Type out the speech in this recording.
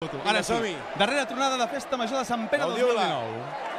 foto. Ara sí, darrera tronada de Festa Major de Sant Pere 2019.